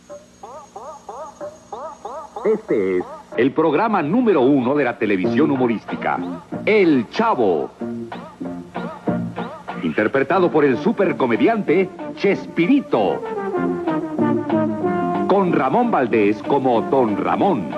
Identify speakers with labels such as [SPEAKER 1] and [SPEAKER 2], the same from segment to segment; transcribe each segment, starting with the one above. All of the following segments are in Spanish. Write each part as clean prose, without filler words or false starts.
[SPEAKER 1] Este es el programa número 1 de la televisión humorística, El Chavo. Interpretado por el supercomediante Chespirito. Con Ramón Valdés como Don Ramón.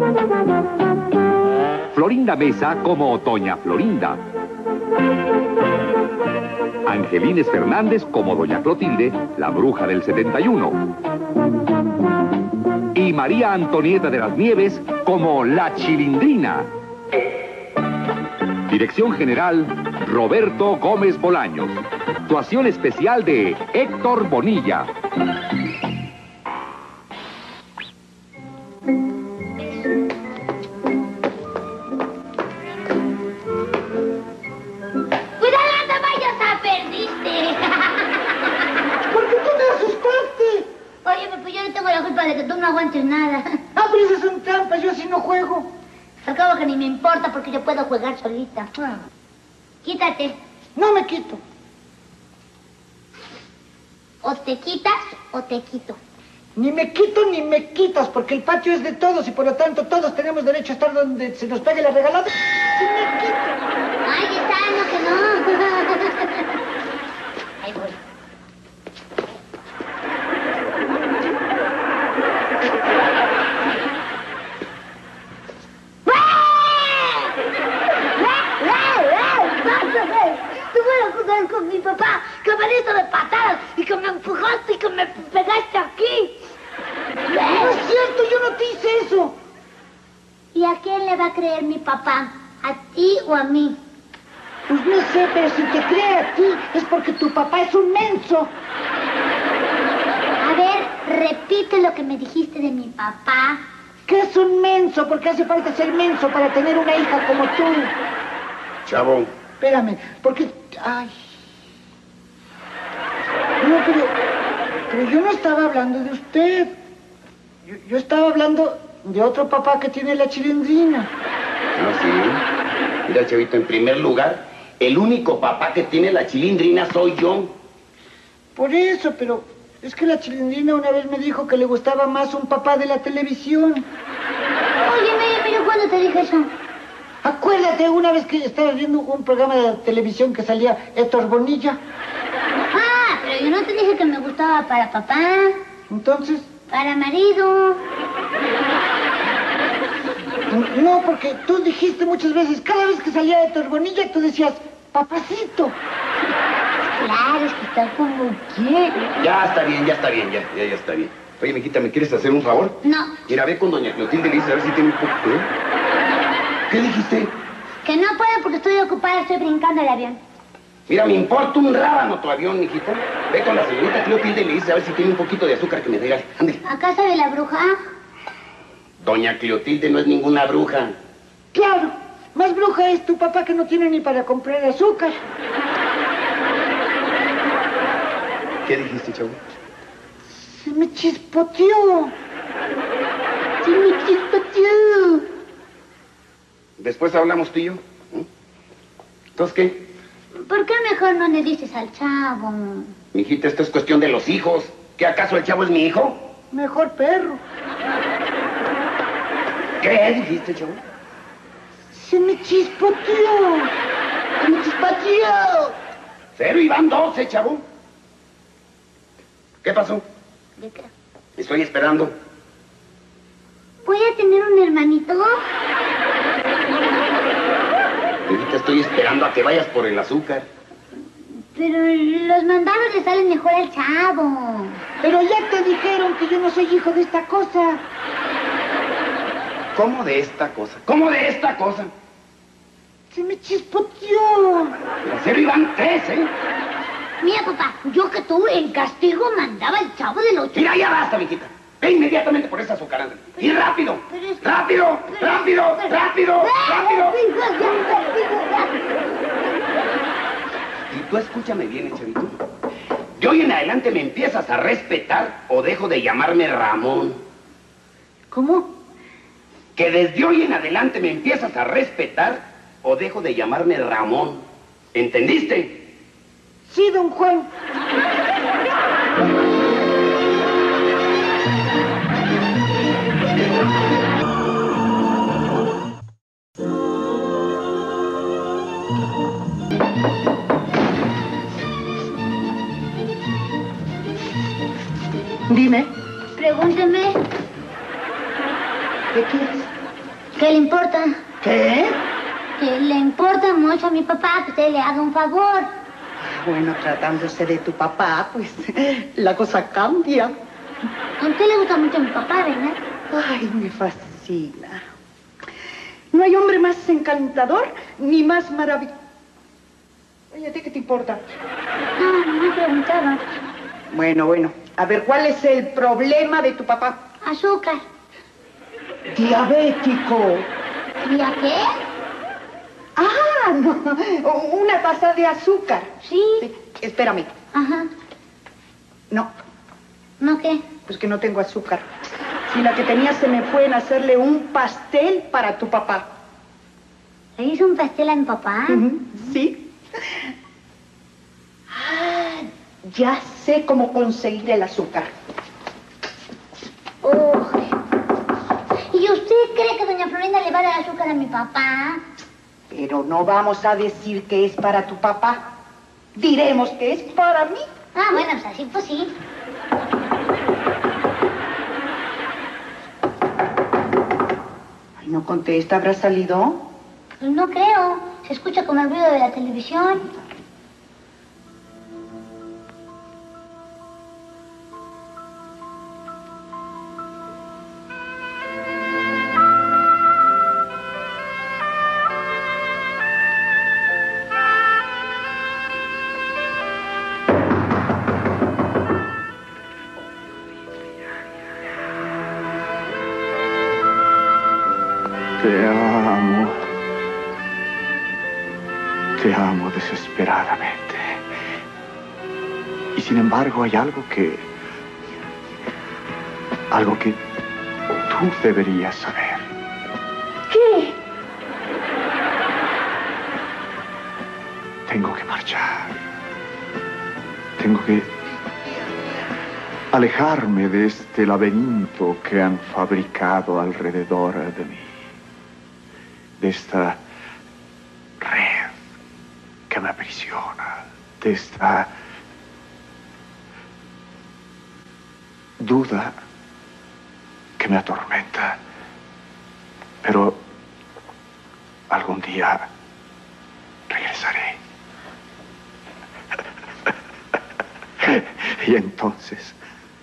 [SPEAKER 1] Florinda Mesa como Doña Florinda. Angelines Fernández como Doña Clotilde, la bruja del 71. Y María Antonieta de las Nieves como la Chilindrina. Dirección general, Roberto Gómez Bolaños. Actuación especial de Héctor Bonilla.
[SPEAKER 2] De que tú no aguantes nada.
[SPEAKER 3] Ah, pero esas son trampas, yo así no juego.
[SPEAKER 2] Al cabo que ni me importa porque yo puedo jugar solita.
[SPEAKER 3] Ah.
[SPEAKER 2] Quítate.
[SPEAKER 3] No me quito.
[SPEAKER 2] O te quitas o te quito.
[SPEAKER 3] Ni me quito ni me quitas, porque el patio es de todos y por lo tanto todos tenemos derecho a estar donde se nos pegue la regalada. ¡Si me quito!
[SPEAKER 2] Ay, está, no que no. Ahí voy. Con mi papá, que me diste de patadas y que me empujaste y que me pegaste aquí.
[SPEAKER 3] No es cierto, yo no te hice eso.
[SPEAKER 2] ¿Y a quién le va a creer mi papá? ¿A ti o a mí?
[SPEAKER 3] Pues no sé, pero si te cree a ti es porque tu papá es un menso.
[SPEAKER 2] A ver, repite lo que me dijiste de mi papá.
[SPEAKER 3] Que es un menso, porque hace falta ser menso para tener una hija como tú.
[SPEAKER 4] Chavo.
[SPEAKER 3] Espérame, porque... Ay... No, pero yo no estaba hablando de usted. Yo estaba hablando de otro papá que tiene la Chilindrina.
[SPEAKER 4] Ah, sí. Mira, Chavito, en primer lugar, el único papá que tiene la Chilindrina soy yo.
[SPEAKER 3] Por eso, pero es que la Chilindrina una vez me dijo que le gustaba más un papá de la televisión.
[SPEAKER 2] Oye, pero ¿cuándo te dije eso?
[SPEAKER 3] Acuérdate, una vez que estabas viendo un programa de televisión que salía Héctor Bonilla.
[SPEAKER 2] Ah, pero yo no te dije que me gustaba para papá.
[SPEAKER 3] Entonces...
[SPEAKER 2] Para marido.
[SPEAKER 3] No, porque tú dijiste muchas veces, cada vez que salía Héctor Bonilla, tú decías, papacito.
[SPEAKER 2] Claro, es que está como quiere.
[SPEAKER 4] Ya está bien, ya está bien, ya está bien. Oye, mijita, ¿me quieres hacer un favor?
[SPEAKER 2] No.
[SPEAKER 4] Mira, ve con doña Clotilde y le dices a ver si tiene un poco... ¿Qué dijiste?
[SPEAKER 2] Que no puedo porque estoy ocupada, estoy brincando el avión.
[SPEAKER 4] Mira, me importa un rábano tu avión, mijito. Ve con la señorita Clotilde y le dices a ver si tiene un poquito de azúcar que me regale. Ándale.
[SPEAKER 2] ¿A casa de la bruja?
[SPEAKER 4] Doña Clotilde no es ninguna bruja.
[SPEAKER 3] Claro, más bruja es tu papá que no tiene ni para comprar azúcar.
[SPEAKER 4] ¿Qué dijiste, chavo?
[SPEAKER 3] Se me chispoteó. Se me chispoteó.
[SPEAKER 4] Después hablamos tú y yo. ¿Entonces qué?
[SPEAKER 2] ¿Por qué mejor no le dices al chavo?
[SPEAKER 4] Mijita, esto es cuestión de los hijos. ¿Qué acaso el chavo es mi hijo?
[SPEAKER 3] Mejor perro.
[SPEAKER 4] ¿Qué dijiste, chavo?
[SPEAKER 3] Se me chispoteó. Se me chispoteó.
[SPEAKER 4] 0 y van 12, chavo. ¿Qué pasó?
[SPEAKER 2] ¿De qué?
[SPEAKER 4] Estoy esperando.
[SPEAKER 2] ¿Voy a tener un hermanito?
[SPEAKER 4] Mijita, estoy esperando a que vayas por el azúcar.
[SPEAKER 2] Pero los mandados le salen mejor al chavo.
[SPEAKER 3] Pero ya te dijeron que yo no soy hijo de esta cosa.
[SPEAKER 4] ¿Cómo de esta cosa? ¿Cómo de esta cosa?
[SPEAKER 3] Se me chispoteó.
[SPEAKER 4] 0 y van 3, ¿eh?
[SPEAKER 2] Mira, papá, yo que tú en castigo mandaba al chavo del 8.
[SPEAKER 4] Mira, ya basta, mijita. Ve inmediatamente por esa azúcar, ándale. ¡Y rápido! ¡Rápido! ¡Rápido! ¡Rápido! ¡Rápido! Y tú escúchame bien, chavito. De hoy en adelante me empiezas a respetar o dejo de llamarme Ramón.
[SPEAKER 3] ¿Cómo?
[SPEAKER 4] Que desde hoy en adelante me empiezas a respetar o dejo de llamarme Ramón. ¿Entendiste?
[SPEAKER 3] Sí, don Juan. Dime,
[SPEAKER 2] Pregúnteme.
[SPEAKER 3] ¿qué quieres?
[SPEAKER 2] ¿Qué le importa?
[SPEAKER 3] ¿Qué?
[SPEAKER 2] Que le importa mucho a mi papá que usted le haga un favor.
[SPEAKER 3] Bueno, tratándose de tu papá, pues la cosa cambia.
[SPEAKER 2] A usted le gusta mucho mi papá, ¿verdad?
[SPEAKER 3] Ay, me fascina. No hay hombre más encantador ni más maravilloso. Oye, ¿a ti qué te importa?
[SPEAKER 2] No, no me preguntaba.
[SPEAKER 3] Bueno. A ver, ¿cuál es el problema de tu papá?
[SPEAKER 2] Azúcar.
[SPEAKER 3] Diabético.
[SPEAKER 2] ¿Y a qué?
[SPEAKER 3] Ah, no. Una taza de azúcar.
[SPEAKER 2] Sí.
[SPEAKER 3] Espérame.
[SPEAKER 2] Ajá.
[SPEAKER 3] No,
[SPEAKER 2] ¿No qué?
[SPEAKER 3] pues que no tengo azúcar. Si la que tenía se me fue en hacerle un pastel para tu papá.
[SPEAKER 2] ¿Le hizo un pastel a mi papá?
[SPEAKER 3] Sí. Ah, ya sé cómo conseguir el azúcar.
[SPEAKER 2] ¿Y usted cree que doña Florinda le va a dar azúcar a mi papá?
[SPEAKER 3] Pero no vamos a decir que es para tu papá. Diremos que es para mí.
[SPEAKER 2] Ah, bueno, pues así pues sí.
[SPEAKER 3] Ay, no contesta, ¿habrá salido?
[SPEAKER 2] Pues no creo. Se escucha como el ruido de la televisión.
[SPEAKER 5] Te amo desesperadamente. Y sin embargo hay algo que tú deberías saber.
[SPEAKER 2] ¿Qué?
[SPEAKER 5] Tengo que marchar. Tengo que alejarme de este laberinto que han fabricado alrededor de mí. De esta red que me aprisiona, de esta duda que me atormenta. Pero algún día regresaré. Y entonces...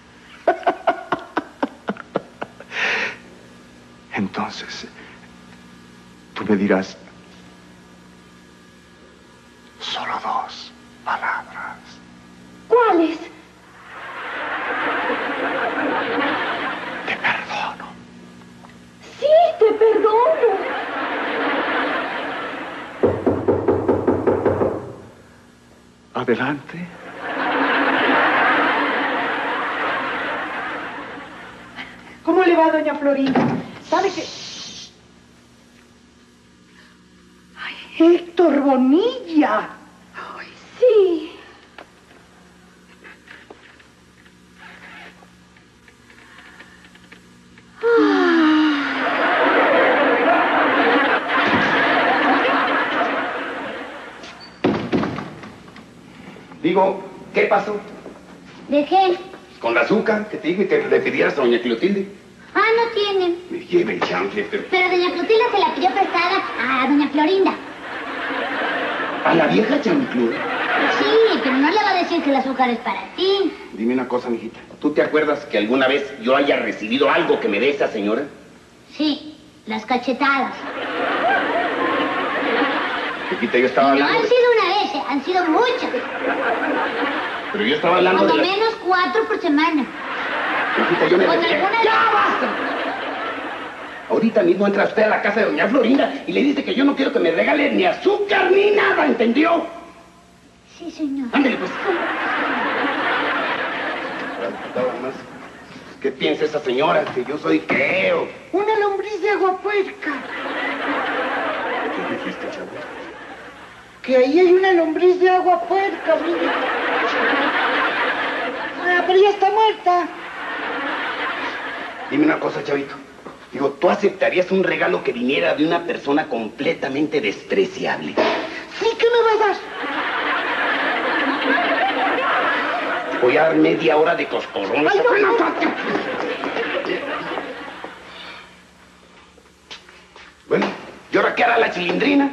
[SPEAKER 5] tú me dirás solo 2 palabras.
[SPEAKER 2] ¿Cuáles?
[SPEAKER 5] Te perdono.
[SPEAKER 2] Sí, te perdono.
[SPEAKER 5] Adelante.
[SPEAKER 3] ¿Cómo le va, doña Florinda? ¿Sabe qué? ¡Ay, Héctor Bonilla!
[SPEAKER 2] Ay, sí.
[SPEAKER 4] Digo, ¿qué pasó?
[SPEAKER 2] ¿De qué?
[SPEAKER 4] Con la azúcar que te dije que le pidieras a doña Clotilde.
[SPEAKER 2] Ah, no tiene.
[SPEAKER 4] Me lleve el chanfle, pero...
[SPEAKER 2] Pero doña Clotilde se la pidió prestada a doña Florinda.
[SPEAKER 4] ¿A la vieja chancluda?
[SPEAKER 2] Sí, pero no le va a decir que el azúcar es para ti.
[SPEAKER 4] Dime una cosa, mijita. ¿Tú te acuerdas que alguna vez yo haya recibido algo que me dé esa señora?
[SPEAKER 2] Sí, las cachetadas.
[SPEAKER 4] Mijita, yo estaba
[SPEAKER 2] Y no
[SPEAKER 4] hablando...
[SPEAKER 2] han sido una vez, han sido muchas.
[SPEAKER 4] Pero yo estaba hablando
[SPEAKER 2] Cuando
[SPEAKER 4] de...
[SPEAKER 2] menos 4 por semana.
[SPEAKER 4] Mijita, yo me...
[SPEAKER 2] Con alguna...
[SPEAKER 4] ¡Ya basta! Ahorita mismo entra usted a la casa de doña Florinda y le dice que yo no quiero que me regale ni azúcar ni nada, ¿entendió?
[SPEAKER 2] Sí, señor.
[SPEAKER 4] Ándale, pues. Nada más. ¿Qué piensa esa señora? ¿Que yo soy qué? ¿O
[SPEAKER 3] Una lombriz de agua puerca.
[SPEAKER 4] qué dijiste, chavo?
[SPEAKER 3] Que ahí hay una lombriz de agua puerca, mire. Ah, pero ya está muerta.
[SPEAKER 4] Dime una cosa, chavito. Digo, ¿tú aceptarías un regalo que viniera de una persona completamente despreciable?
[SPEAKER 3] Sí, ¿qué me va a dar?
[SPEAKER 4] Voy a dar media hora de coscorrón.
[SPEAKER 3] Ay, no.
[SPEAKER 4] Bueno, ¿y ahora qué hará la Chilindrina?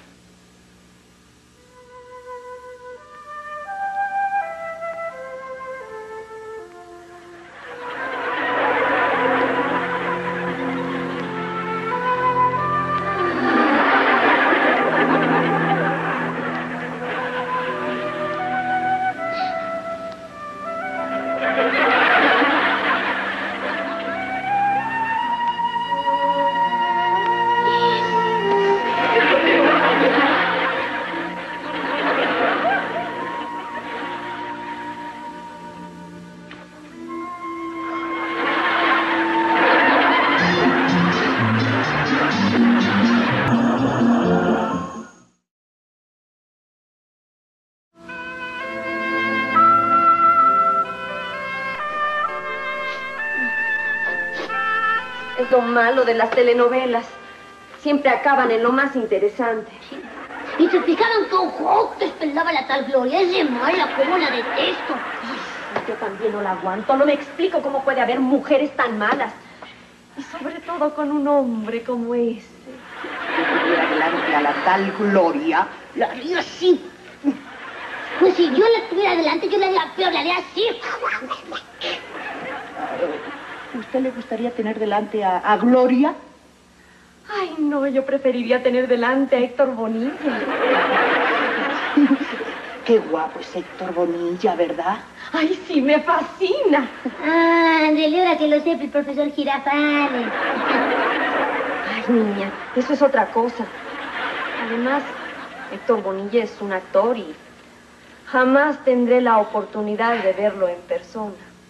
[SPEAKER 6] Es lo malo de las telenovelas. Siempre acaban en lo más interesante.
[SPEAKER 2] Y te explicaban que ojotes pelaba la tal Gloria. Es de mala, como la detesto.
[SPEAKER 6] Yo también no la aguanto. No me explico cómo puede haber mujeres tan malas. Y sobre todo con un hombre como ese.
[SPEAKER 3] Si tuviera delante a la tal Gloria, la haría así.
[SPEAKER 2] Pues si yo la tuviera delante, yo la haría peor, la haría así.
[SPEAKER 3] ¿Usted le gustaría tener delante a Gloria?
[SPEAKER 6] Ay, no, yo preferiría tener delante a Héctor Bonilla.
[SPEAKER 3] Qué guapo es Héctor Bonilla, ¿verdad?
[SPEAKER 6] Ay, sí, me fascina.
[SPEAKER 2] Ah, ándele, ahora que lo sepa el profesor Girafales.
[SPEAKER 6] Ay, niña, eso es otra cosa. Además, Héctor Bonilla es un actor y jamás tendré la oportunidad de verlo en persona.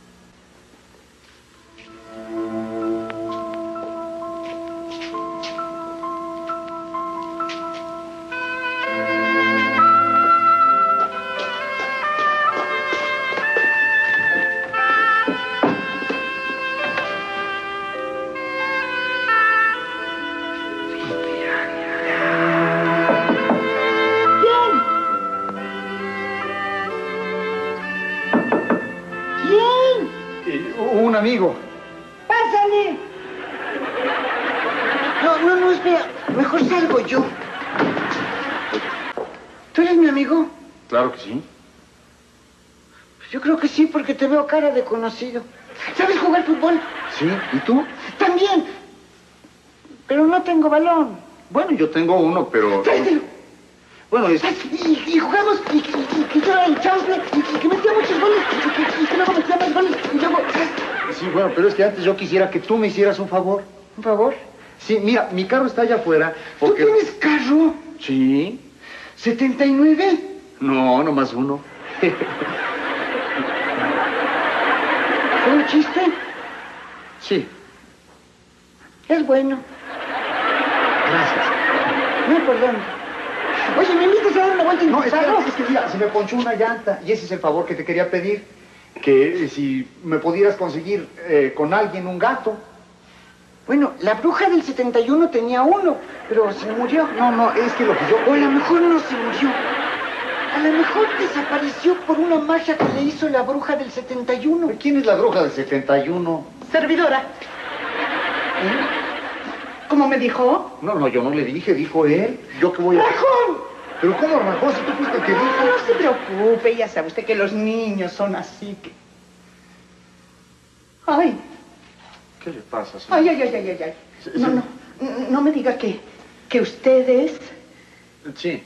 [SPEAKER 5] Un amigo.
[SPEAKER 3] ¡Pásale! No, espera. Mejor salgo yo. ¿Tú eres mi amigo?
[SPEAKER 5] Claro que sí.
[SPEAKER 3] Pues yo creo que sí, porque te veo cara de conocido. ¿Sabes jugar fútbol?
[SPEAKER 5] Sí, ¿y tú?
[SPEAKER 3] También. Pero no tengo balón.
[SPEAKER 5] Bueno, yo tengo uno, pero...
[SPEAKER 3] Tráetelo.
[SPEAKER 5] Bueno, es...
[SPEAKER 3] Y jugamos, y que yo era el chanfle, y que metía muchos goles, y que luego metía más goles, y luego...
[SPEAKER 5] Sí, bueno, pero es que antes yo quisiera que tú me hicieras un favor.
[SPEAKER 3] ¿Un favor?
[SPEAKER 5] Sí, mira, mi carro está allá afuera porque...
[SPEAKER 3] ¿Tú tienes carro?
[SPEAKER 5] Sí.
[SPEAKER 3] ¿79?
[SPEAKER 5] No, nomás uno.
[SPEAKER 3] ¿Fue un chiste?
[SPEAKER 5] Sí.
[SPEAKER 3] Es bueno.
[SPEAKER 5] Gracias.
[SPEAKER 3] No, perdón. Oye, ¿me invitas a dar una vuelta en
[SPEAKER 5] No,
[SPEAKER 3] tu carro?
[SPEAKER 5] es que mira, se me ponchó una llanta y ese es el favor que te quería pedir. Que si me pudieras conseguir con alguien un gato.
[SPEAKER 3] Bueno, la bruja del 71 tenía uno, pero se murió.
[SPEAKER 5] No, es que lo que yo...
[SPEAKER 3] O a lo mejor no se murió. A lo mejor desapareció por una magia que le hizo la bruja del 71.
[SPEAKER 5] ¿Quién es la bruja del 71?
[SPEAKER 3] Servidora. ¿Cómo me dijo?
[SPEAKER 5] No, yo no le dije, dijo él. ¿Yo qué voy a...?
[SPEAKER 3] ¡Rajón!
[SPEAKER 5] ¿Pero cómo rajón? Si tú fuiste el que dijo...
[SPEAKER 3] No se preocupe, ya sabe usted que los niños son así que... ¡Ay!
[SPEAKER 5] ¿Qué le pasa, señor?
[SPEAKER 3] ¡Ay! No me diga que usted es...
[SPEAKER 5] Sí.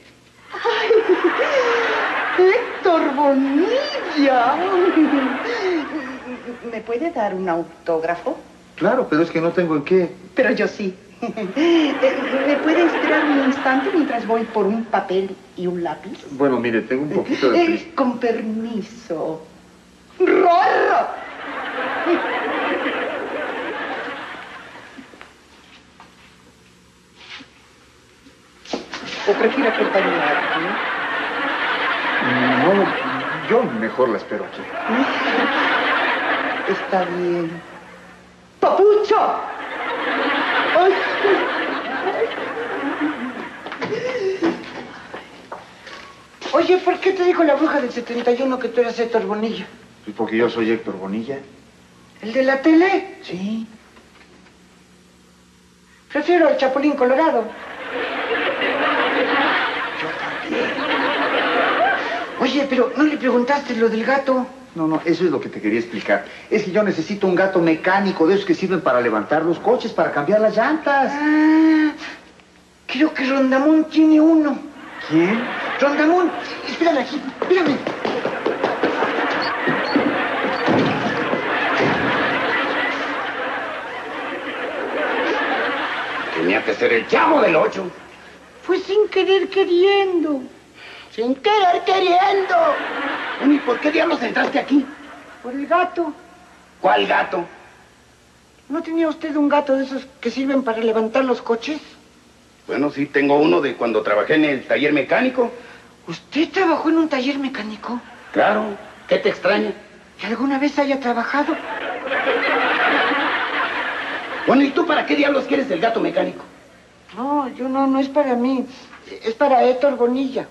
[SPEAKER 3] ¡Ay! ¡Héctor Bonilla! ¿Me puede dar un autógrafo?
[SPEAKER 5] Claro, pero es que no tengo en qué.
[SPEAKER 3] Pero yo sí. ¿Me puede esperar un instante mientras voy por un papel y un lápiz?
[SPEAKER 5] Bueno, mire, tengo un poquito de prisa.
[SPEAKER 3] Con permiso. ¡Rorro! ¿O prefiere acompañarme?
[SPEAKER 5] No, yo mejor la espero aquí.
[SPEAKER 3] Está bien. ¡Papucho! ¡Ay! Oye, ¿por qué te dijo la bruja del 71 que tú eras Héctor Bonilla?
[SPEAKER 5] Pues porque yo soy Héctor Bonilla.
[SPEAKER 3] ¿El de la tele?
[SPEAKER 5] Sí.
[SPEAKER 3] Prefiero al Chapulín Colorado.
[SPEAKER 5] Yo también.
[SPEAKER 3] Oye, pero ¿no le preguntaste lo del gato?
[SPEAKER 5] No, eso es lo que te quería explicar. Es que yo necesito un gato mecánico de esos que sirven para levantar los coches, para cambiar las llantas.
[SPEAKER 3] Ah, creo que Rondamón tiene uno.
[SPEAKER 5] ¿Quién?
[SPEAKER 3] Rondamón, espérame aquí, espérame.
[SPEAKER 4] Tenía que ser el Chavo del 8.
[SPEAKER 3] Fue sin querer queriendo. Sin querer queriendo.
[SPEAKER 4] Bueno, ¿y por qué diablos entraste aquí?
[SPEAKER 3] Por el gato.
[SPEAKER 4] ¿Cuál gato?
[SPEAKER 3] ¿No tenía usted un gato de esos que sirven para levantar los coches?
[SPEAKER 4] Bueno, sí, tengo uno de cuando trabajé en el taller mecánico.
[SPEAKER 3] ¿Usted trabajó en un taller mecánico?
[SPEAKER 4] Claro, ¿qué te extraña?
[SPEAKER 3] ¿Que alguna vez haya trabajado?
[SPEAKER 4] Bueno, ¿y tú para qué diablos quieres el gato mecánico?
[SPEAKER 3] No, no es para mí. Es para Héctor Bonilla.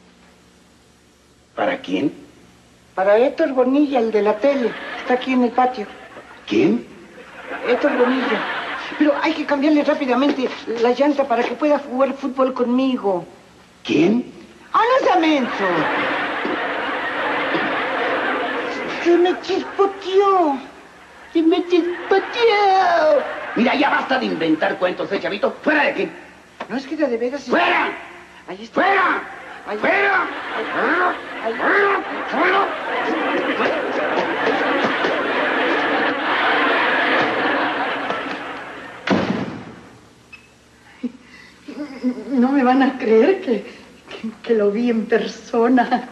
[SPEAKER 4] ¿Para quién?
[SPEAKER 3] Para Héctor Bonilla, el de la tele. Está aquí en el patio.
[SPEAKER 4] ¿Quién?
[SPEAKER 3] Héctor Bonilla. Pero hay que cambiarle rápidamente la llanta para que pueda jugar fútbol conmigo.
[SPEAKER 4] ¿Quién?
[SPEAKER 3] ¡Ah, no sea menso! Se me chispoteó. Se me chispoteó.
[SPEAKER 4] Mira, ya basta de inventar cuentos, chavito. ¿Fuera de aquí?
[SPEAKER 3] No es que de veras...
[SPEAKER 4] ¡Fuera!
[SPEAKER 3] Ahí está.
[SPEAKER 4] ¡Fuera!
[SPEAKER 3] Ahí.
[SPEAKER 4] ¡Fuera!
[SPEAKER 3] Ahí.
[SPEAKER 4] ¡Fuera!
[SPEAKER 3] No me van a creer que lo vi en persona.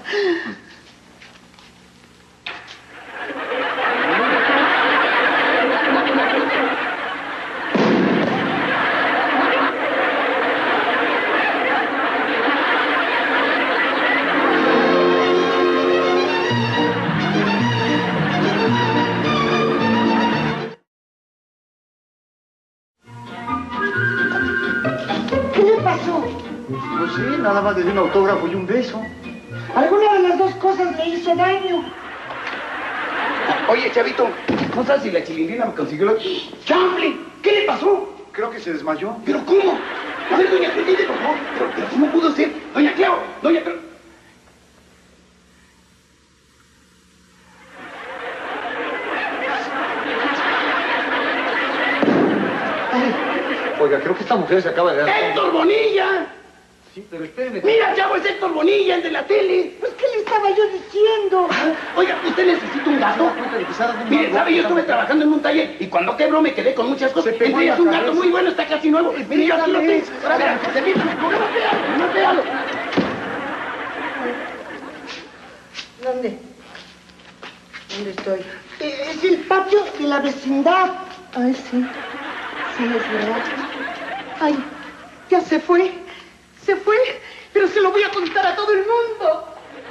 [SPEAKER 3] ¿Qué le pasó?
[SPEAKER 5] Pues sí, nada más le di un autógrafo y un beso.
[SPEAKER 3] Alguna de las dos cosas le hizo daño.
[SPEAKER 4] Oye, chavito, ¿no sabes si la chilindrina me consiguió lo... ¡Chamble! ¿Qué le pasó?
[SPEAKER 5] Creo que se desmayó.
[SPEAKER 4] ¿Pero cómo? A ver, doña Clotilde, por favor. ¿Pero cómo pudo ser? Doña Clau, doña...
[SPEAKER 5] Oiga, creo que esta mujer se acaba de dar...
[SPEAKER 4] ¡Héctor Bonilla!
[SPEAKER 5] Sí, pero espéreme.
[SPEAKER 4] ¡Mira, chavo, es Héctor Bonilla, el de la tele!
[SPEAKER 3] Pues, ¿qué le estaba yo diciendo?
[SPEAKER 4] Oiga, ¿usted necesita un gato? Mire, ¿sabe? Yo estuve trabajando en un taller y cuando quebró me quedé con muchas cosas.
[SPEAKER 5] Se pegó
[SPEAKER 4] Entre
[SPEAKER 5] en
[SPEAKER 4] ellas
[SPEAKER 5] la
[SPEAKER 4] un gato
[SPEAKER 5] cabeza.
[SPEAKER 4] muy bueno, está casi nuevo. Mire, yo aquí lo tengo. Ahora, vea, se mira, no véalo.
[SPEAKER 3] ¿Dónde? ¿Dónde estoy? Es el patio de la vecindad. Ay, sí. Sí, es verdad. Ay, ya se fue. Se fue. Pero se lo voy a contar a todo el mundo.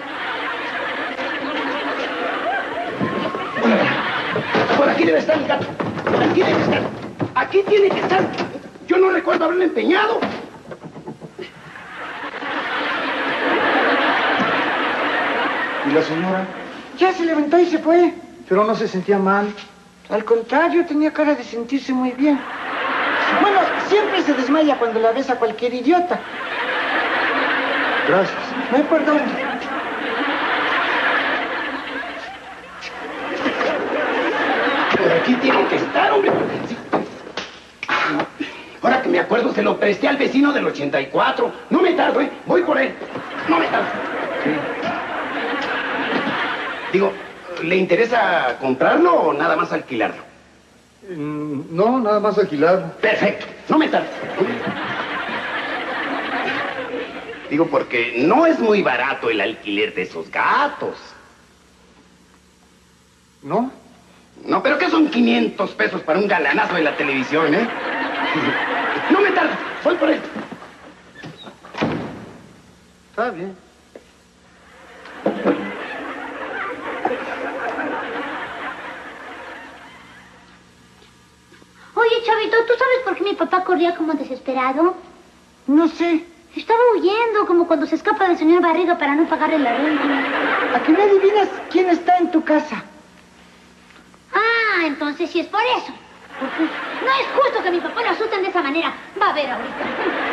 [SPEAKER 4] Por aquí debe estar el gato. Por aquí debe estar. Aquí tiene que estar. Yo no recuerdo haberlo empeñado.
[SPEAKER 5] ¿Y la señora?
[SPEAKER 3] Ya se levantó y se fue.
[SPEAKER 5] Pero no se sentía mal.
[SPEAKER 3] Al contrario, tenía cara de sentirse muy bien. Bueno, siempre se desmaya cuando la ves a cualquier idiota.
[SPEAKER 5] Gracias.
[SPEAKER 3] No hay por dónde.
[SPEAKER 4] Por aquí tiene que estar, hombre. Sí. Ahora que me acuerdo, se lo presté al vecino del 84. No me tardo, ¿eh? Voy por él. No me tardo. Sí. Digo, ¿le interesa comprarlo o nada más alquilarlo?
[SPEAKER 5] No, nada más alquilar.
[SPEAKER 4] Perfecto. No me tardo. Digo, porque no es muy barato el alquiler de esos gatos.
[SPEAKER 5] ¿No?
[SPEAKER 4] No, pero ¿qué son 500 pesos para un galanazo de la televisión, eh? No me tardo, voy por él.
[SPEAKER 5] Está bien.
[SPEAKER 2] Oye, Chavito, ¿tú sabes por qué mi papá corría como desesperado?
[SPEAKER 3] No sé.
[SPEAKER 2] Estaba huyendo, como cuando se escapa del señor Barriga para no pagarle la renta.
[SPEAKER 3] ¿A qué me adivinas quién está en tu casa?
[SPEAKER 2] entonces si es por eso. No es justo que mi papá lo asusten de esa manera. Va a ver ahorita.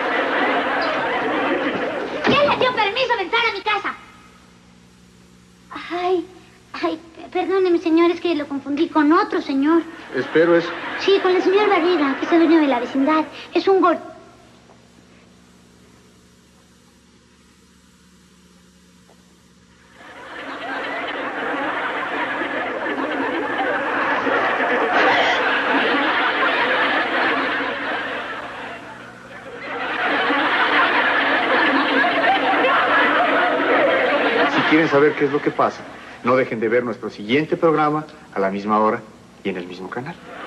[SPEAKER 2] ¿Quién le dio permiso de entrar a mi casa? Ay, perdóneme, señor, es que lo confundí con otro señor.
[SPEAKER 5] Espero eso.
[SPEAKER 2] Sí, con el señor Barriga, que es el dueño de la vecindad. Es un gordo.
[SPEAKER 5] Si quieren saber qué es lo que pasa, no dejen de ver nuestro siguiente programa a la misma hora y en el mismo canal.